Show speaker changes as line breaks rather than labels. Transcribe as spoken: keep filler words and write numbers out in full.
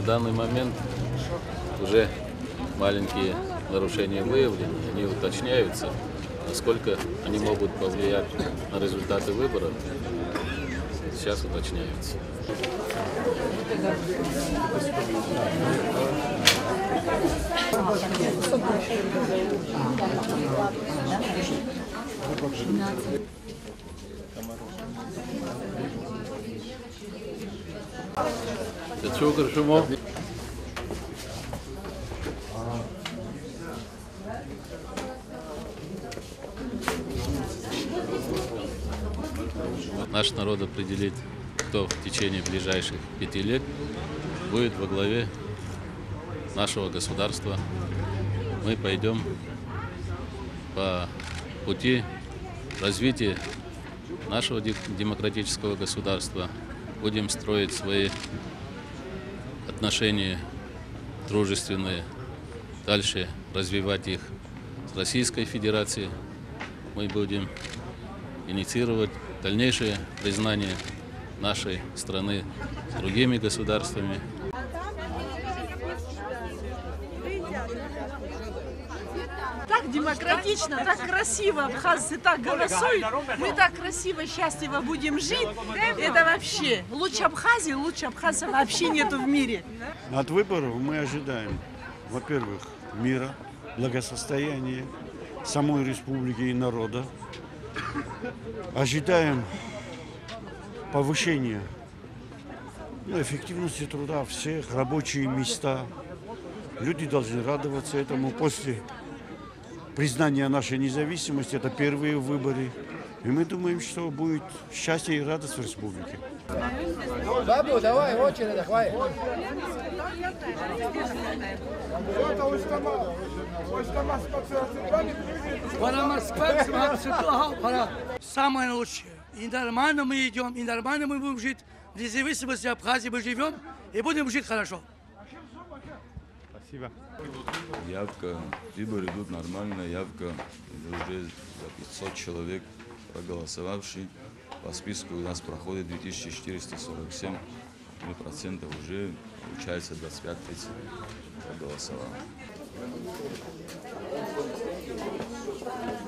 данный момент уже маленькие нарушения выявлены, они уточняются. Насколько они могут повлиять на результаты выборов, сейчас уточняются. Это что, хорошо? Наш народ определит, кто в течение ближайших пяти лет будет во главе нашего государства. Мы пойдем по пути развития нашего демократического государства. Будем строить свои отношения дружественные, дальше развивать их с Российской Федерацией. Мы будем инициировать дальнейшее признание нашей страны с другими государствами.
Так демократично, так красиво абхазцы так голосуют, мы так красиво, счастливо будем жить. Это вообще лучше Абхазии, лучше абхазцев вообще нету в мире.
От выборов мы ожидаем, во-первых, мира, благосостояния самой республики и народа. Ожидаем повышения ну, эффективности труда всех, рабочие места. Люди должны радоваться этому после признания нашей независимости. Это первые выборы. И мы думаем, что будет счастье и радость в республике.
Бабу, давай, очередь, давай.
Самое лучшее. И нормально мы идем, и нормально мы будем жить. В независимости Абхазии мы живем и будем жить хорошо.
Спасибо.
Явка, выборы идут нормально, явка уже за пятьсот человек проголосовавшие. По списку у нас проходит две тысячи четыреста сорок семь процентов, уже получается двадцать пять тридцать проголосовало.